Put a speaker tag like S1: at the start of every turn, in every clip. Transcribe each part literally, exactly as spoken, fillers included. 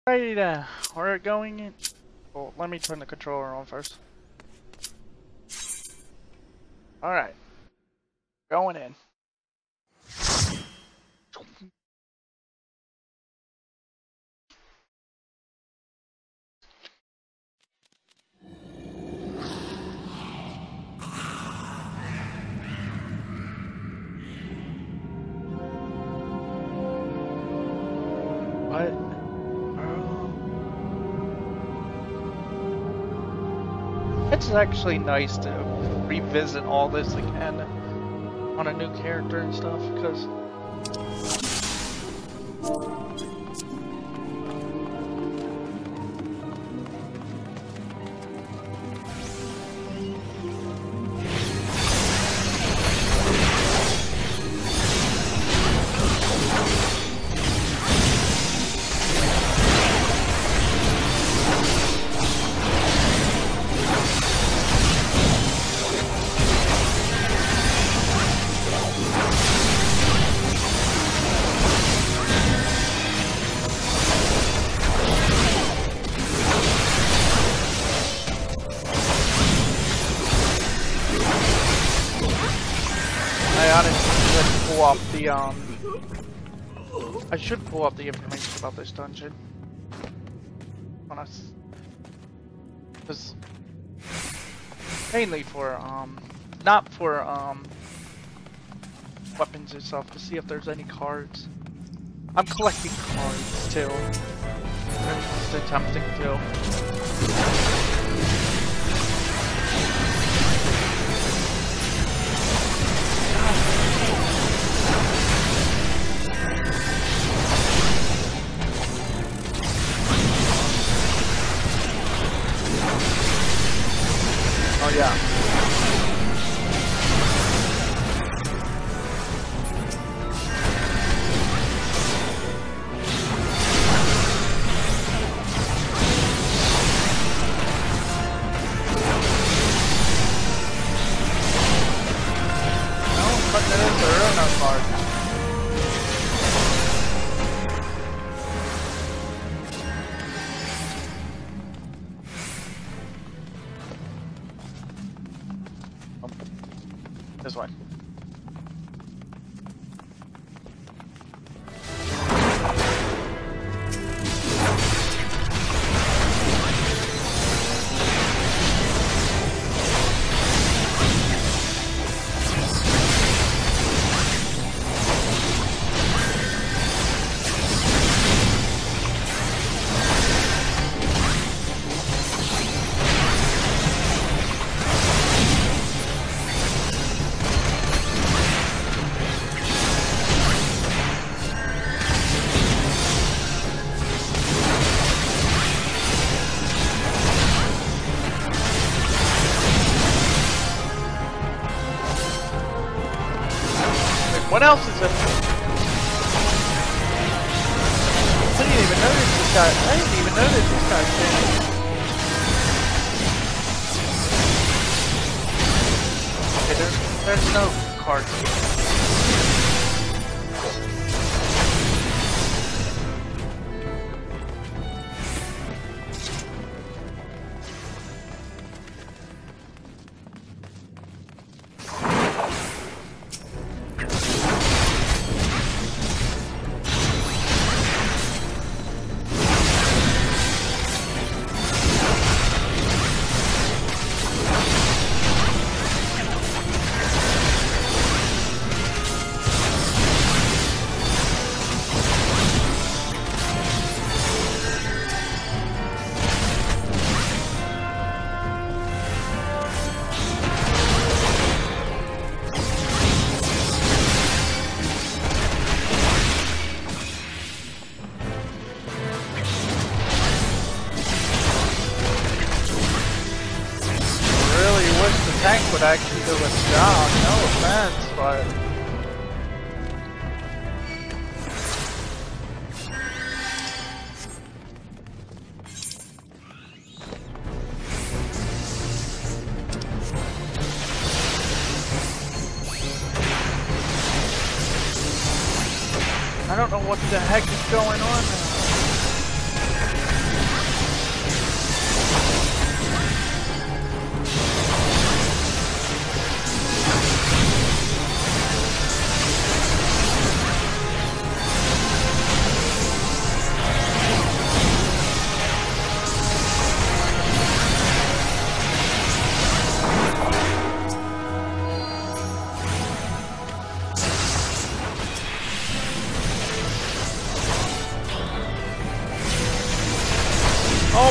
S1: Alrighty then, we're going in. Well, let me turn the controller on first. Alright. Going in. What? Um, it's actually nice to revisit all this again on a new character and stuff, because off the um I should pull up the information about this dungeon on us, because mainly for um not for um weapons itself, to see if there's any cards. I'm collecting cards too. It's attempting to. Oh yeah. No, but there is a real no card. This one. What else is it? I didn't even notice this guy. I didn't even notice this guy changed. Okay, there's, there's no cards here. Tank would actually do its job, no offense, but I don't know what the heck is going on now.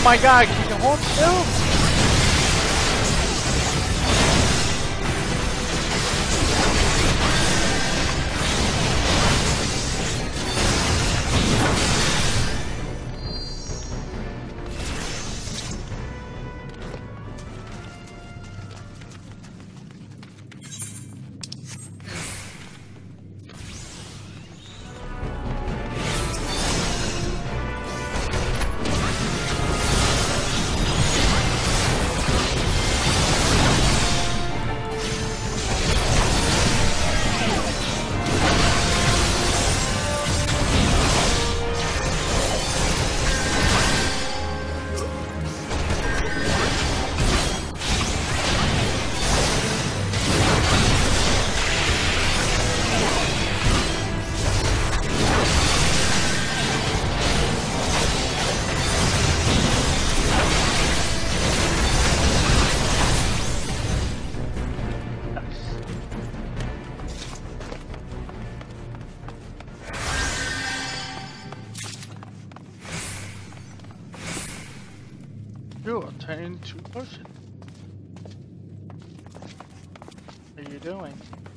S1: my god, can you hold still? You obtained two potions. What are you doing?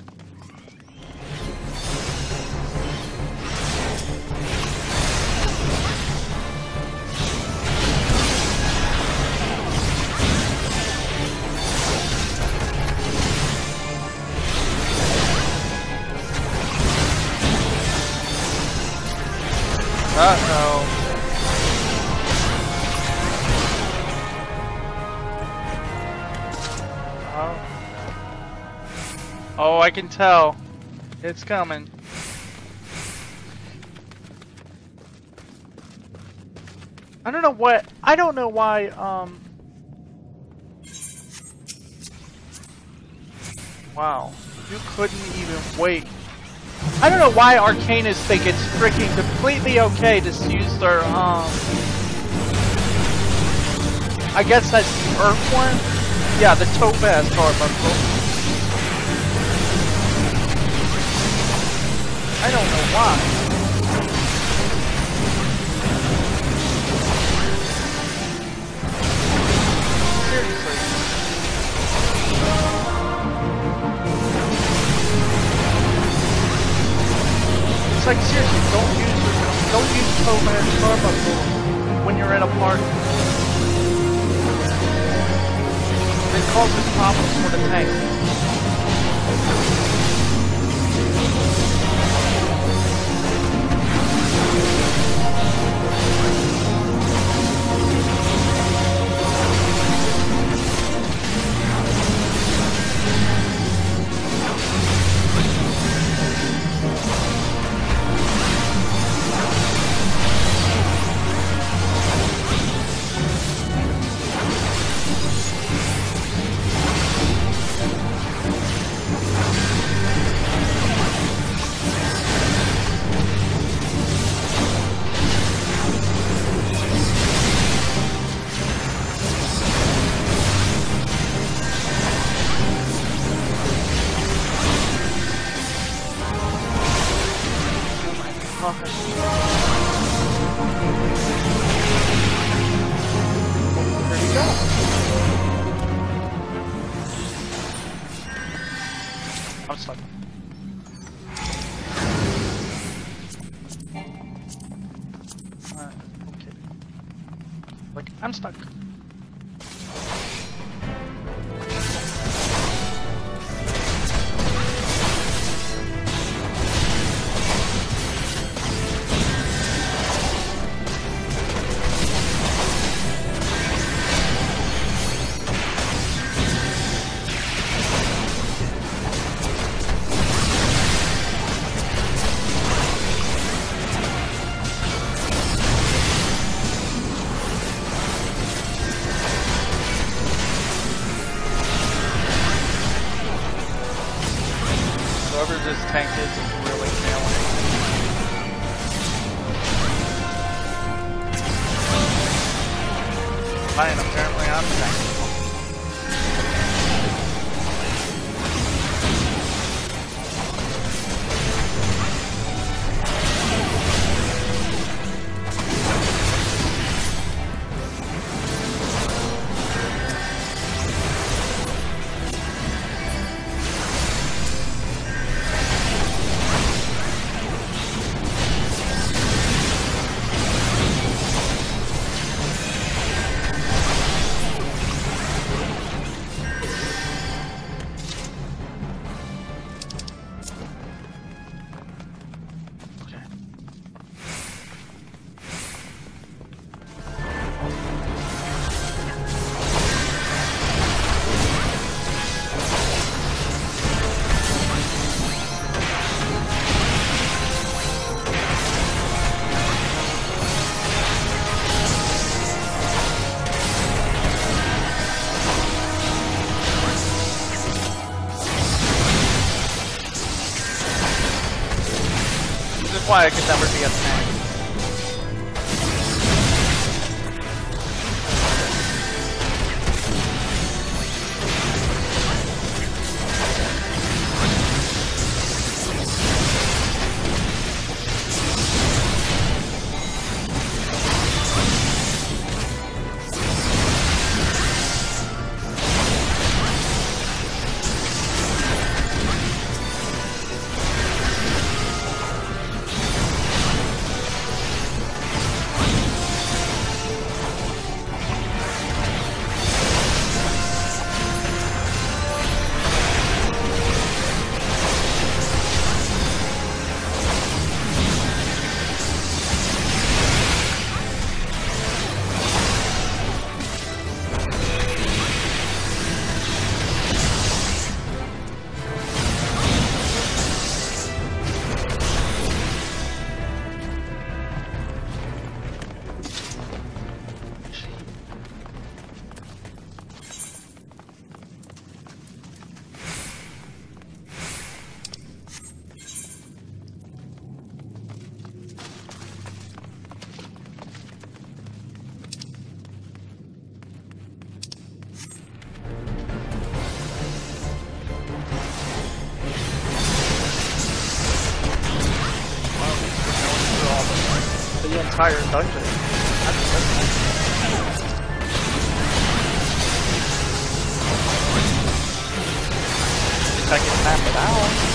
S1: Uh-oh. Oh, I can tell. It's coming. I don't know what, I don't know why, um... wow. You couldn't even wait. I don't know why Arcanists think it's freaking completely okay to use their, um... I guess that's the Earth one? Yeah, the Topaz Carbuncle. I don't know why. Seriously. It's like, seriously, don't use your, don't use Topaz Carbuncle when you're at a party. It causes problems for the tank. I'm stuck. This tank is really nailing it. Fine, apparently I'm tanking. why I could never be a tank. Entire dungeon. That's if I can map it out.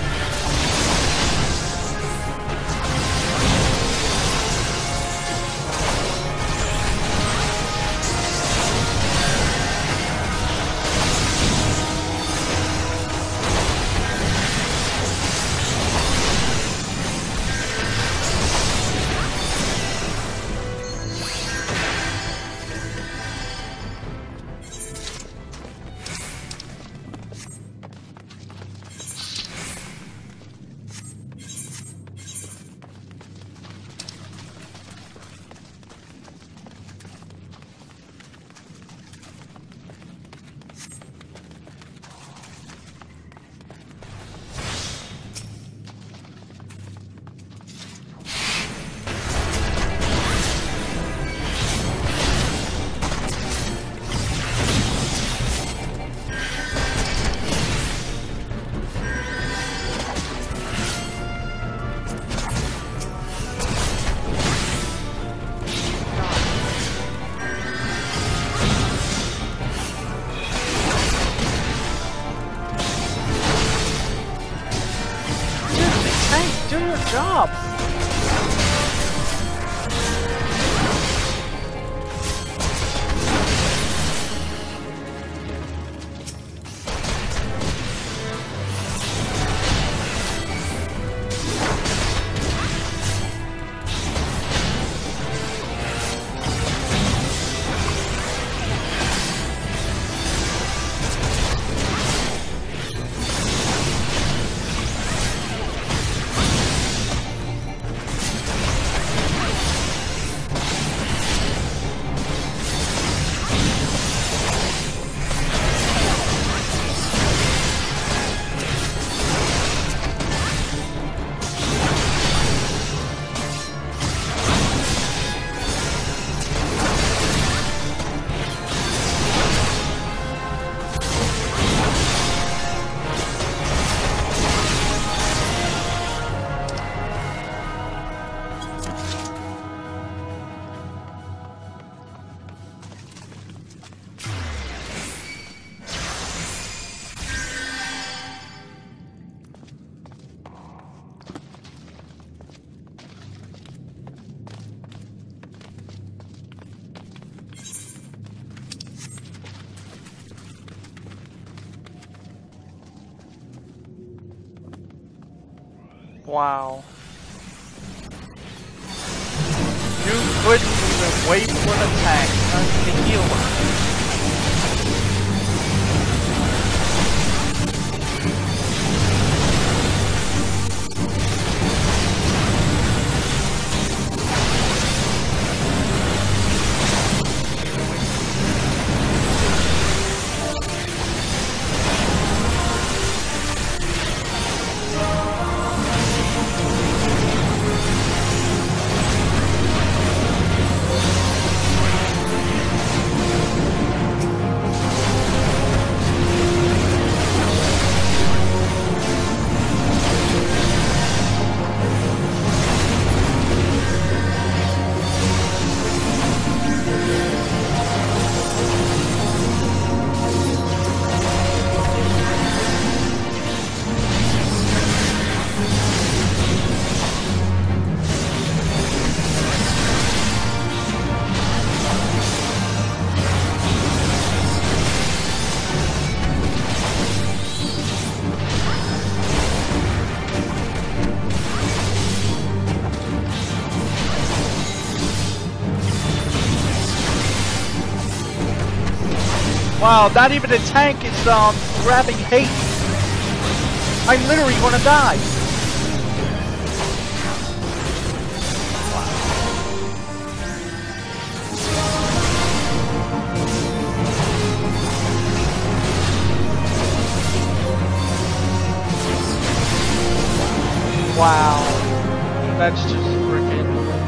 S1: Job. Wow. You couldn't even wait for the tank to heal her. Wow, not even a tank is um grabbing hate. I'm literally gonna die. Wow, that's just freaking.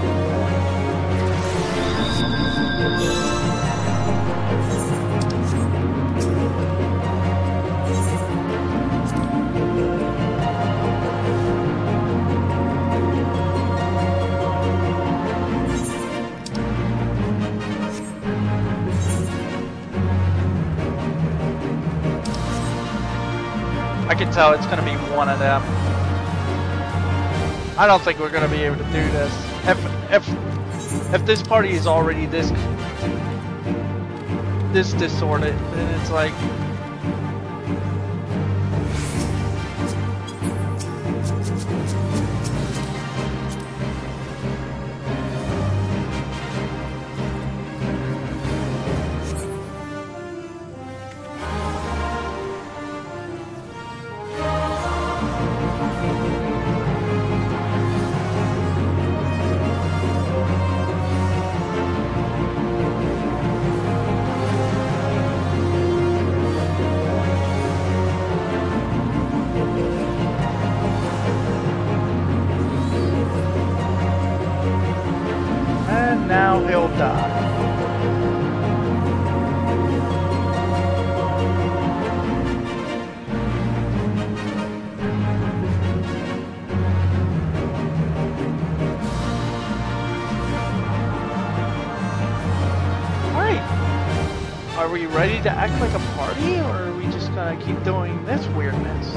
S1: I can tell it's gonna be one of them. I don't think we're gonna be able to do this. If if if this party is already this this disordered, then it's like. Now he'll die. Alright. Are we ready to act like a party, or are we just gonna keep doing this weirdness?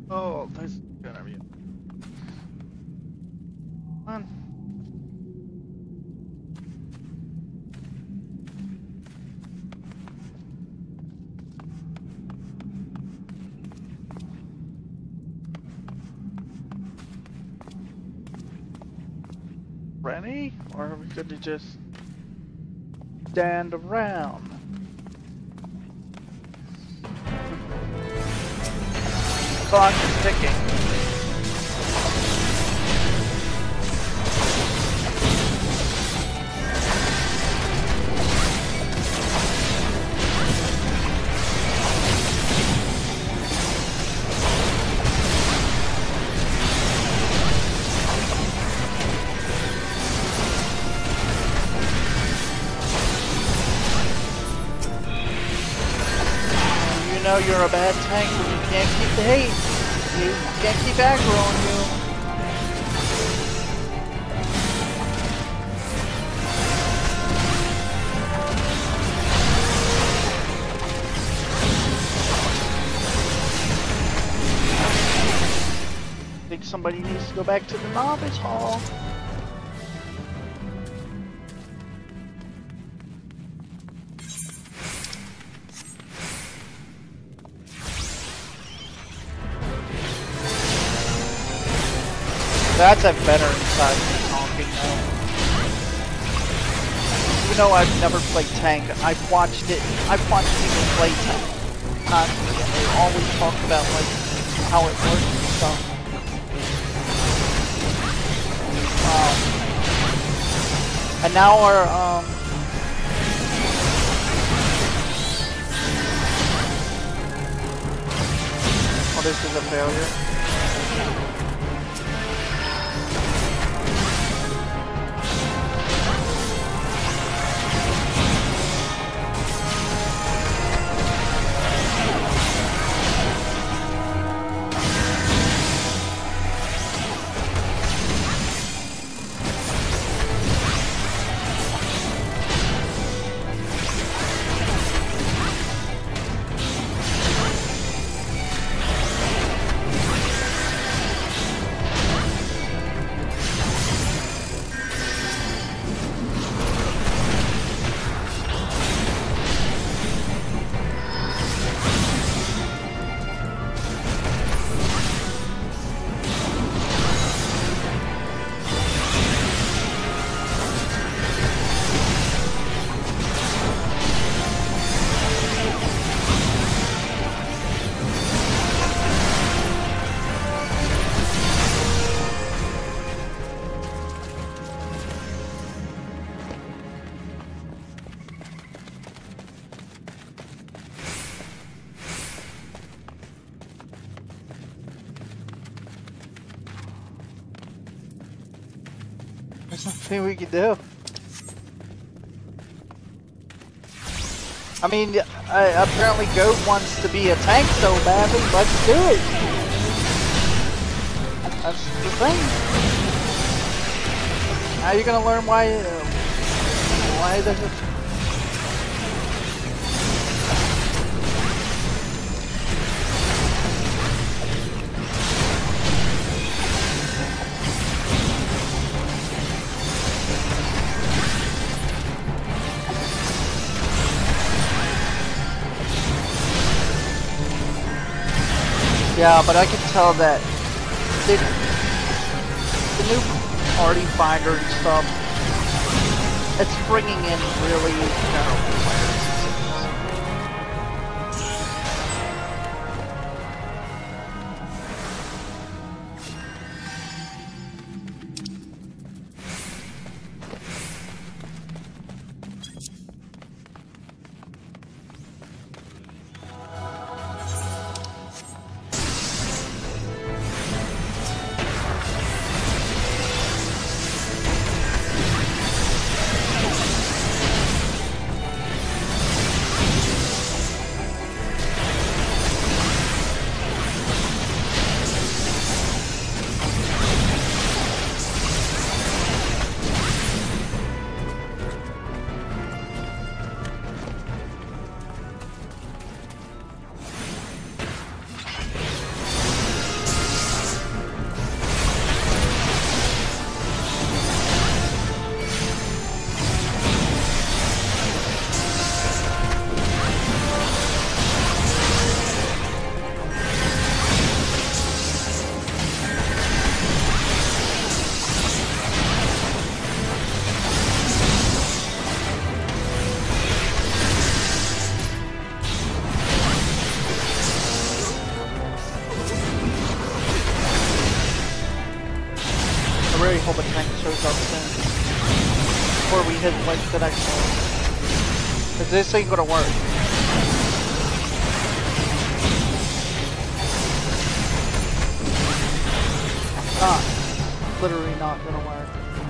S1: Oh, there's gonna be. Come on. Ready? Or are we gonna just stand around? Clock is ticking. You know you're a bad tank when you can't keep the hate. You can't keep aggro on you. I think somebody needs to go back to the novice hall. That's a veteran side of me talking now. You know, I've never played tank. I've watched it. I've watched people play tank. Constantly, and they always talk about like how it works and stuff. Um, and now our um. Oh, this is a failure. There's nothing we can do. I mean, I, apparently Goat wants to be a tank so badly. Let's do it. That's the thing. Now you're gonna learn why. Uh, why there's a. Yeah, but I can tell that the, the new party finder and stuff, it's bringing in really general players. really hope a tank shows up soon. Before we hit like the next one. Cause this ain't gonna work. Not. Literally not gonna work.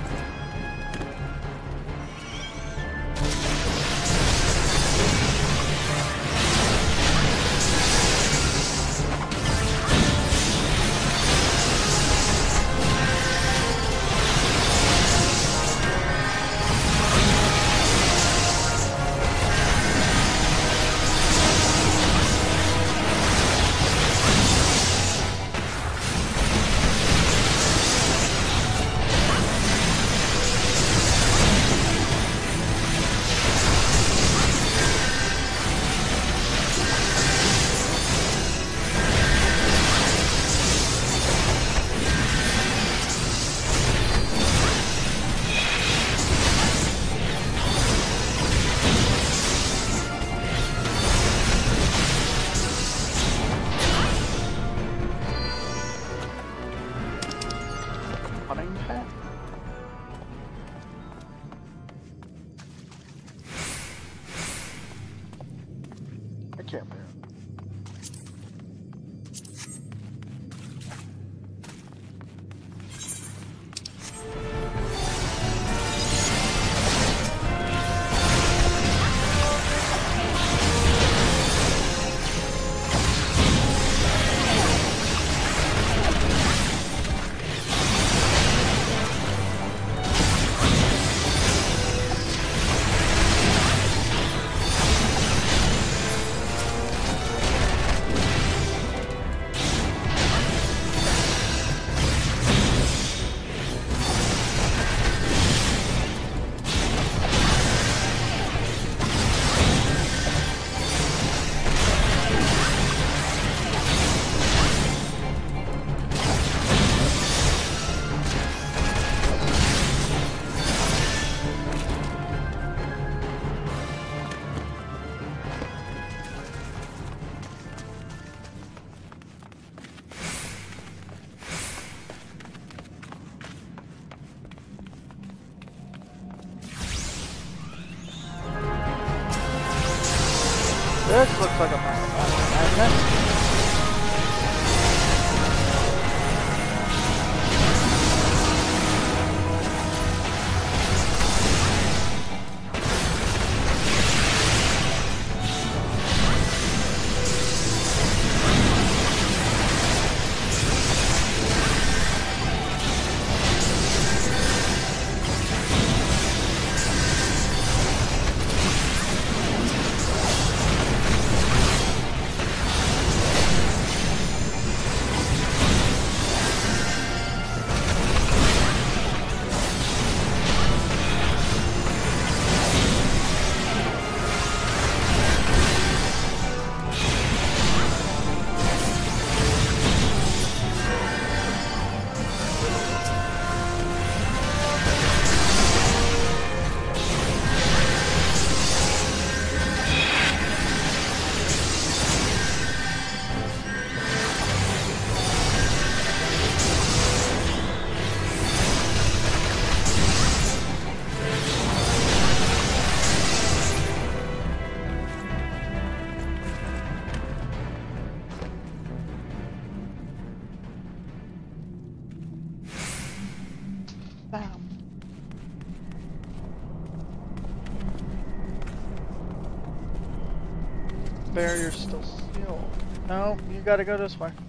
S1: This looks like a Final Fantasy. Barrier's still sealed. No, you gotta go this way.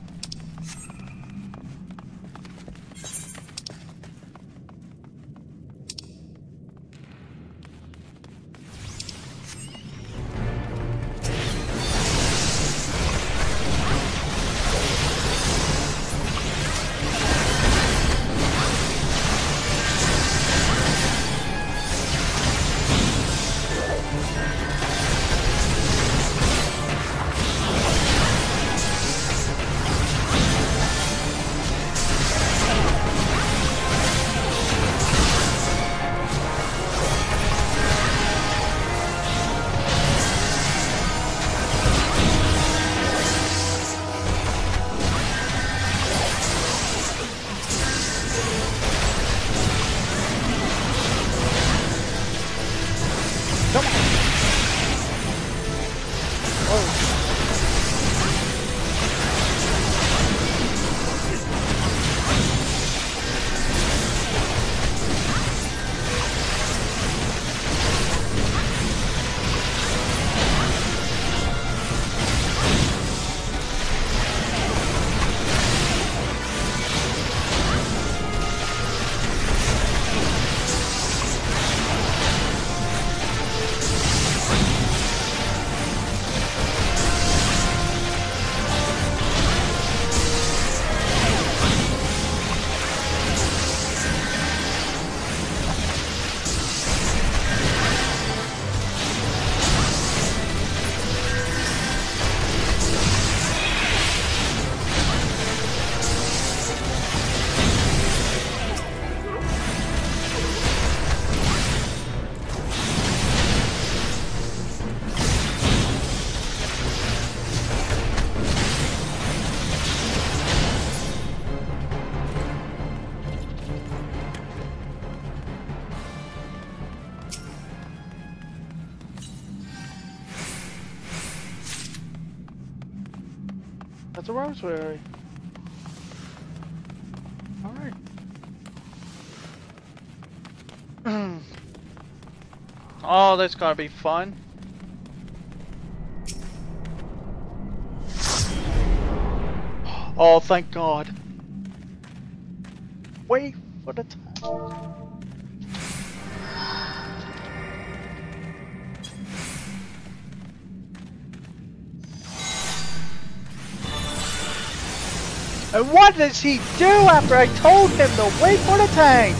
S1: the rosary. Alright. Oh, that's gonna be fun. Oh, thank God. Wait for the time. And what does he do after I told him to wait for the tank?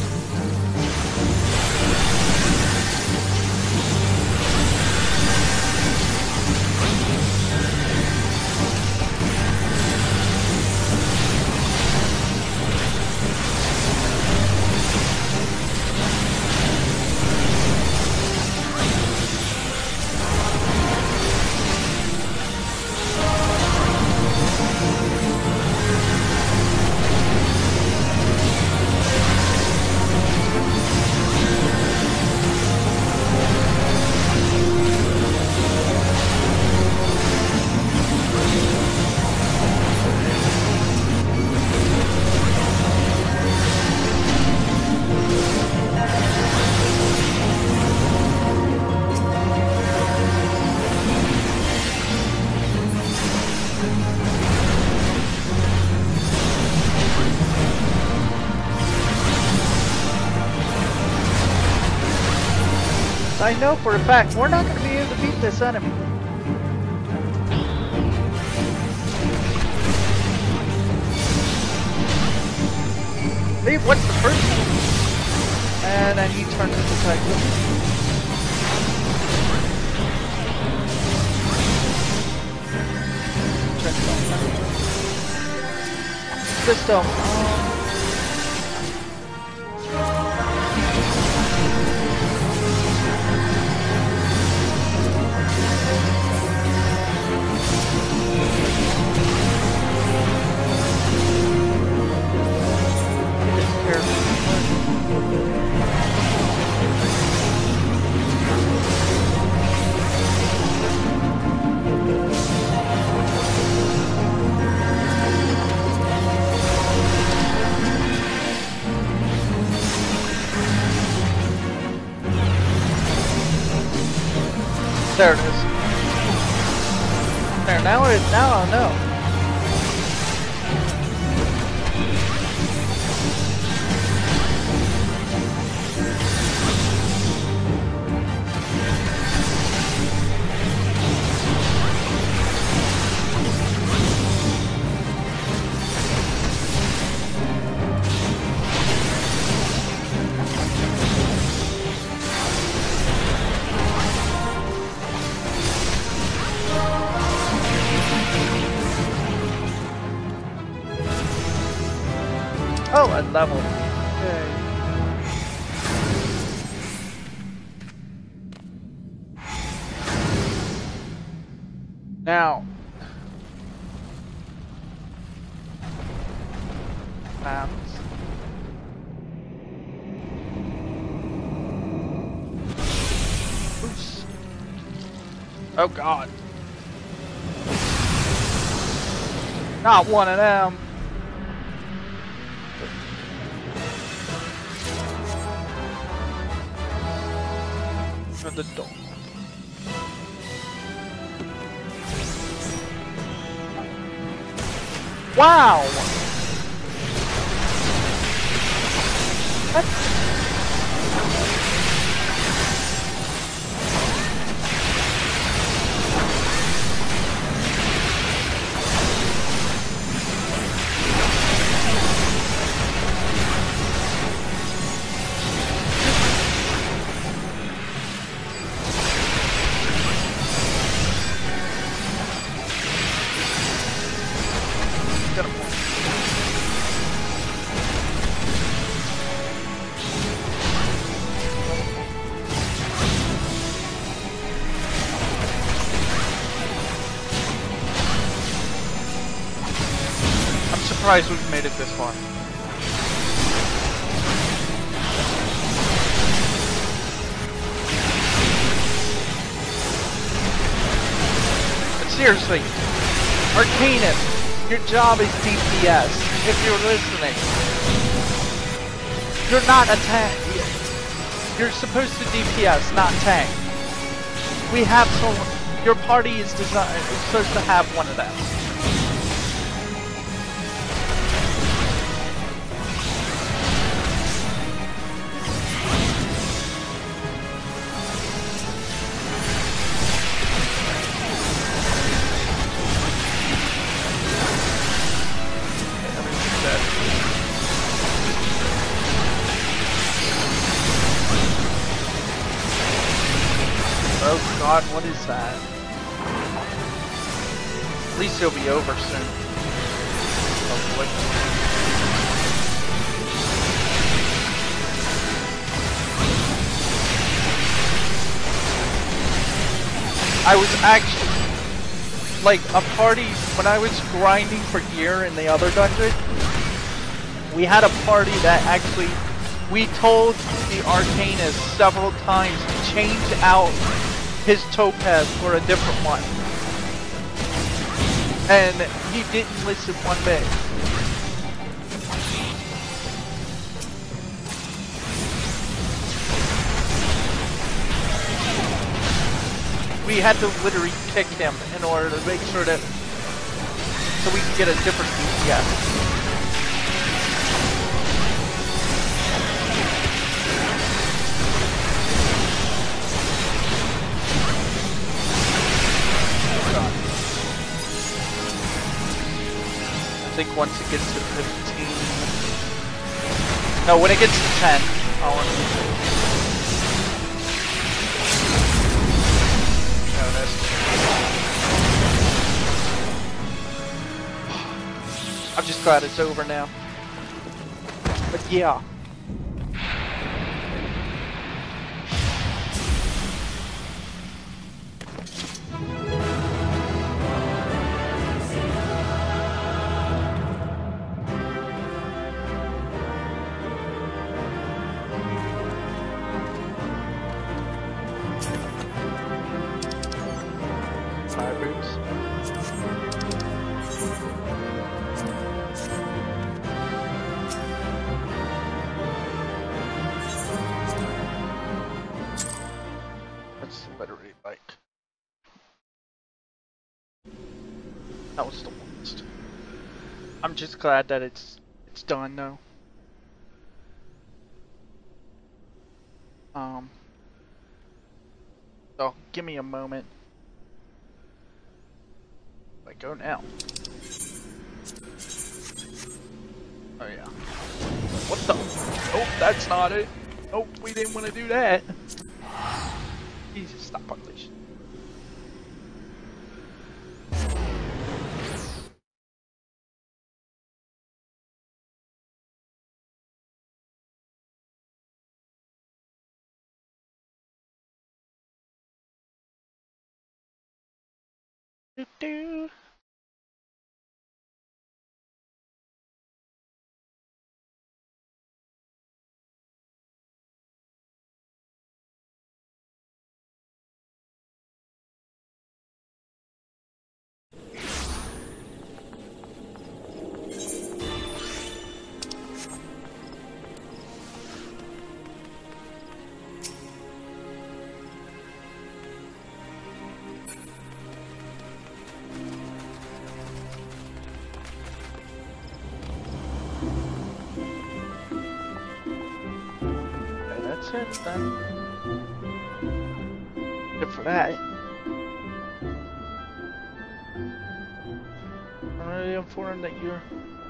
S1: I know for a fact we're not going to be able to beat this enemy. Hey, what's the first one? And then he turns into Tiger. System. There it is. There, now it now I know. Oh, a level. Yay. Now. Maps. Oops. Oh God. Not one of them. The door. Wow! That's surprised we've made it this far. But seriously, Arcanus, Your job is D P S, if you're listening. You're not a tank. You're supposed to D P S, not tank. We have someone. Your party is designed is supposed to have one of them. Oh god, what is that? At least it'll be over soon. Hopefully. I was actually, like, a party, when I was grinding for gear in the other dungeon, we had a party that actually, we told the Arcanist several times to change out his topaz for a different one. And he didn't listen one bit. We had to literally kick him in order to make sure that, so we could get a different D P S. I think once it gets to fifteen. No, when it gets to ten, I'll unleash it. No, that's. I'm just glad it's over now. But yeah. That was the worst. I'm just glad that it's it's done though. Um. So give me a moment. I go now. Oh yeah. What the? Oh, that's not it. Oh, we didn't want to do that. Jesus, stop unleashing. Do do. That's it then. Good for that. I'm really informed that you're...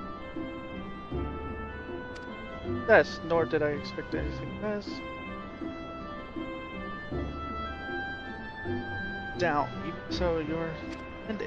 S1: Yes, nor did I expect anything less. Down, so you're ended.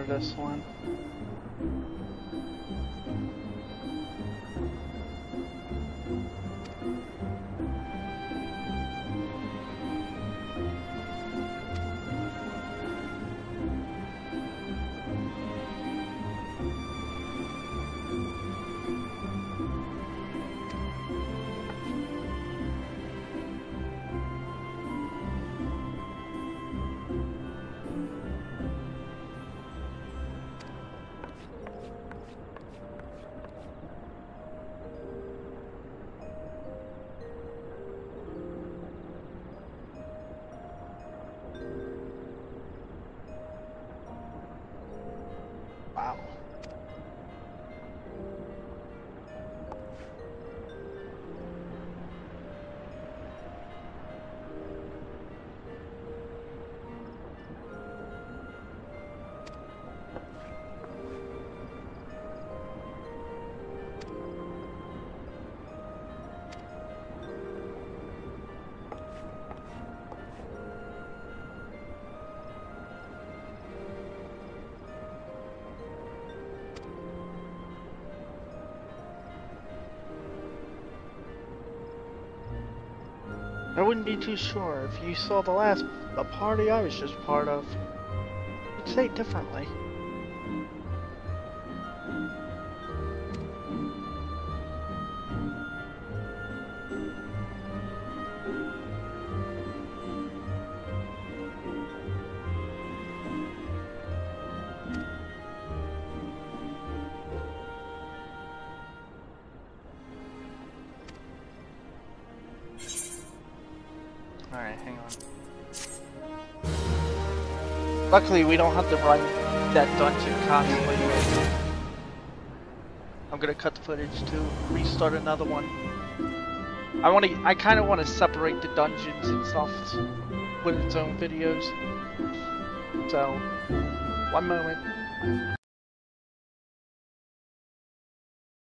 S1: this one. Wow. I wouldn't be too sure if you saw the last the party I was just part of. You'd say it differently. Alright, hang on. Luckily, we don't have to run that dungeon constantly. I'm gonna cut the footage to restart another one. I want to. I kind of want to separate the dungeons and stuff with its own videos. So, one moment.